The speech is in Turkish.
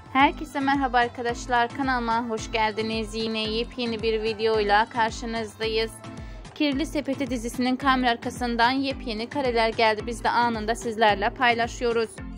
Herkese merhaba arkadaşlar, kanalıma hoş geldiniz. Yine yepyeni bir videoyla karşınızdayız. Kirli Sepeti dizisinin kamera arkasından yepyeni kareler geldi. Biz de anında sizlerle paylaşıyoruz.